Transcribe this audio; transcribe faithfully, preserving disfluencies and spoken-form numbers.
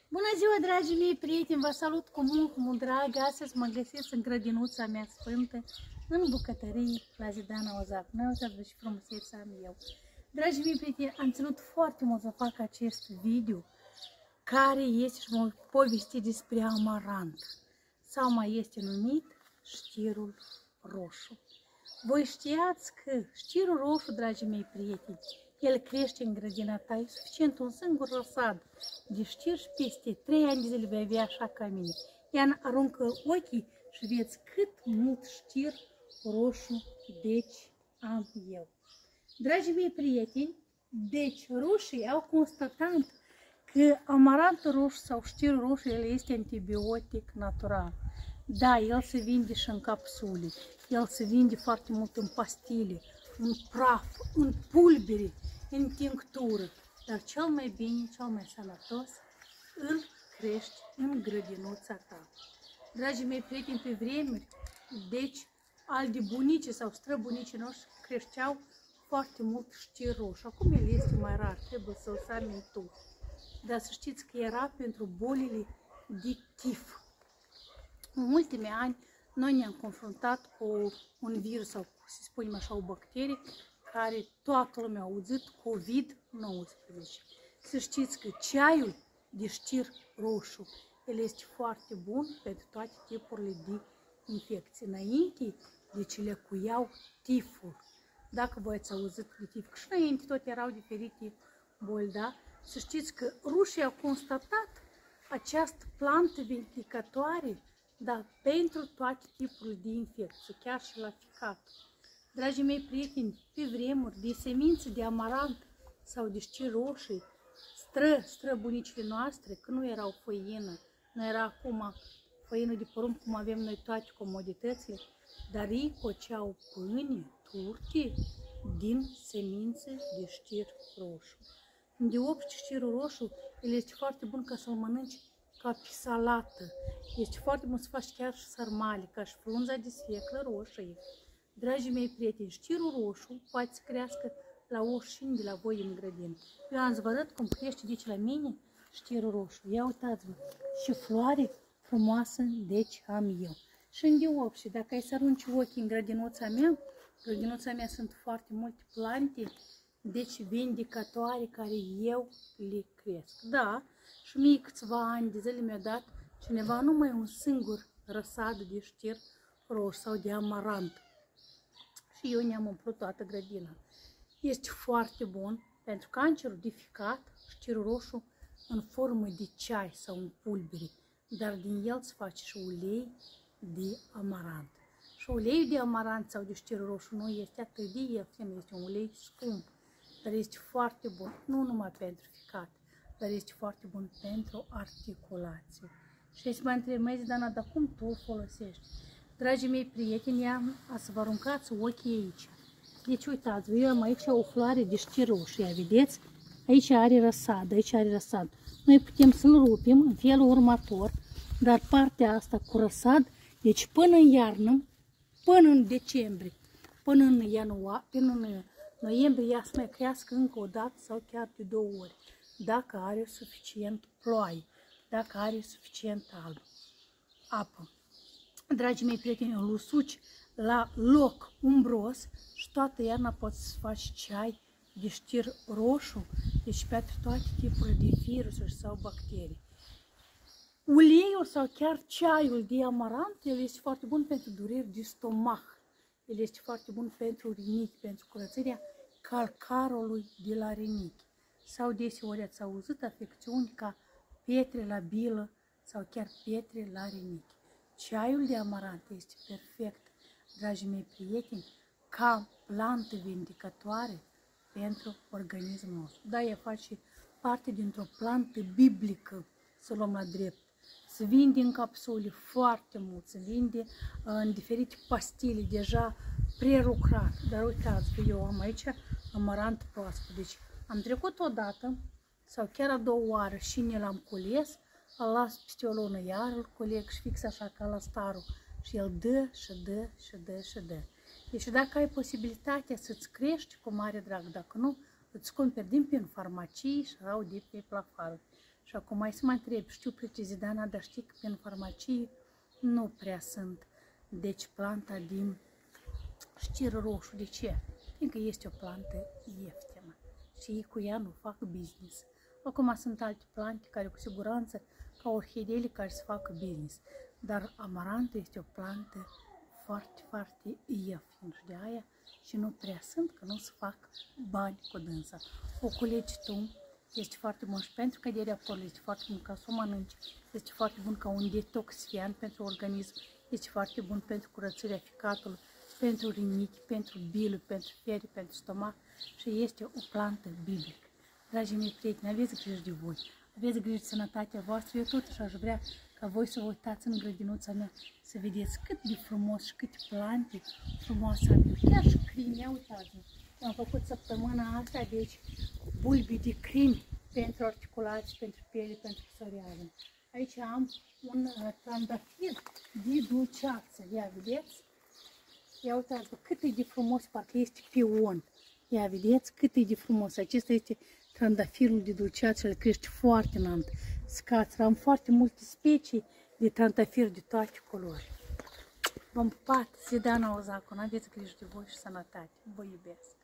Bună ziua, dragii mei prieteni! Vă salut cu mult, cu mult drag! Astăzi mă găsesc în grădinuța mea sfântă, în bucătărie, la Zidana Ozac. Noi uitați și frumusețea am eu. Dragii mei prieteni, am ținut foarte mult să fac acest video, care este și mă povesti despre amarant, sau mai este numit știrul roșu. Voi știați că știrul roșu, dragii mei prieteni, el crește în grădina ta, e suficient un singur răsad de știr și peste trei ani de zile vei avea așa ca mine. Ea aruncă ochii și vedeți cât mult știr roșu deci am eu. Dragii mei prieteni, deci rușii au constatat că amarantul roșu sau știrul roșu, el este antibiotic natural. Da, el se vinde și în capsule, el se vinde foarte mult în pastile, în praf, în pulbere, în tinctură, dar cel mai bine, cel mai sănătos, îl crești în grădinuța ta. Dragii mei prieteni, pe vremuri, deci, al de bunici sau străbunicii noștri creșteau foarte mult știr roșu. Acum el este mai rar, trebuie să-l sami tu. Dar să știți că era pentru bolile de tif. În ultimii ani, noi ne-am confruntat cu un virus sau, să spunem așa, o bacterie care toată lumea a auzit, COVID nouăsprezece. Să știți că ceaiul de știr roșu, el este foarte bun pentru toate tipurile de infecții. Înainte, deci le cuiau tiful. Dacă voi ați auzit de tif, că și înainte tot erau diferite boli, da? Să știți că rușii au constatat această plantă vindicatoare, da, pentru toate tipurile de infecții, chiar și la ficat. Dragii mei prieteni, pe vremuri de semințe de amarant sau de știri roșii, stră, străbunicile noastre, că nu erau făină, nu era acum făină de porumb, cum avem noi toate comoditățile, dar ei coceau pâine, turte din semințe de știr roșu. Îndeopște știrul roșu, el este foarte bun ca să-l mănânci ca pe salată. Este foarte bun să faci chiar și sarmale, ca și frunza de sfeclă roșie. Dragii mei prieteni, știrul roșu poate să crească la oricine de la voi în grădină. Eu am să vă arăt cum crește deci la mine știrul roșu. Ia uitați-vă, și floare frumoasă deci am eu. Și îndeopște, dacă ai să arunci ochii în grădinuța mea, grădinuța mea sunt foarte multe plante, deci vindicatoare, care eu le cresc. Da, și mie câțiva ani de zile mi-a dat cineva numai un singur răsad de știr roșu sau de amarant. Și eu ne-am umplut toată grădina. Este foarte bun pentru cancerul de ficat, știrul roșu în formă de ceai sau în pulbere, dar din el se face și ulei de amarant. Și uleiul de amarant sau de știr roșu nu este atât de ieftin, este un ulei scump, dar este foarte bun, nu numai pentru ficat, dar este foarte bun pentru articulație. Și să mă întrebați, Dana, dar cum tu o folosești? Dragii mei prieteni, am să vă aruncați ochii aici. Deci uitați-vă, eu am aici o floare de știr roșu, ia vedeți? Aici are răsad, aici are răsad. Noi putem să-l rupem în felul următor, dar partea asta cu răsad, deci până în iarnă, până în decembrie, până în ianuarie, până în noiembrie, ea să mai crească încă o dată sau chiar de două ori, dacă are suficient ploaie, dacă are suficient apă. Dragii mei prieteni, îl usuci la loc umbros și toată iarna poți să faci ceai de știr roșu, deci pentru toate tipurile de virusuri sau bacterii. Uleiul sau chiar ceaiul de amarant, el este foarte bun pentru dureri de stomac. El este foarte bun pentru rinichi, pentru curățenia calcarului de la rinichi. Sau deseori ați auzit afecțiuni ca pietre la bilă sau chiar pietre la rinichi. Ceaiul de amarant este perfect, dragii mei prieteni, ca plantă vindicatoare pentru organismul nostru. Da, ea face parte dintr-o plantă biblică, să luăm la drept. Se vinde în capsule foarte mult, se vinde în diferite pastile deja prelucrat. Dar uitați că eu am aici amarant proaspăt. Deci am trecut o dată sau chiar a doua oară și ne l-am cules, îl las peste o lună, iar îl coleg și fix așa ca la starul. Și el dă și dă și dă și dă. Deci dacă ai posibilitatea să-ți crești, cu mare drag, dacă nu, îți cumperi din prin farmacii sau de pe plafaruri. Și acum mai să mă întreb, știu Zidana, dar știi că în farmacie nu prea sunt. Deci planta din știr roșu, de ce? Fiindcă este o plantă ieftină și ei cu ea nu fac business. Acum sunt alte plante care cu siguranță, ca orhideele, care să facă business. Dar amarantul este o plantă foarte, foarte ieftină și de aia și nu prea sunt, că nu se fac bani cu dânsa. O culegi tu, este foarte bun și pentru căderea părului, este foarte bun ca să o mănânci, este foarte bun ca un detoxifiant pentru organism, este foarte bun pentru curățarea ficatului, pentru rinichi, pentru bilă, pentru fiere, pentru stomac și este o plantă biblică. Dragii mei prieteni, aveți grijă de voi, aveți grijă de sănătatea voastră. Eu totuși aș vrea ca voi să vă uitați în grădinuța mea, să vedeți cât de frumos și câte plante frumoase am eu. Chiar și crimi, uitați-vă. Am făcut săptămâna asta, deci bulbi de crimi pentru articulații, pentru piele, pentru psoriază. Aici am un uh, trandafir de dulceață, ia vedeți? Ia uitați-vă cât e de frumos, parcă este pion. Ia vedeți cât e de frumos. Acesta este trandafirul de dulceață, el crește foarte înalt. Scațără, am foarte multe specii de trandafir de toate culori. V-am pupat, Zidana Ozacu, aveți grijă de voi și sănătate. Vă iubesc!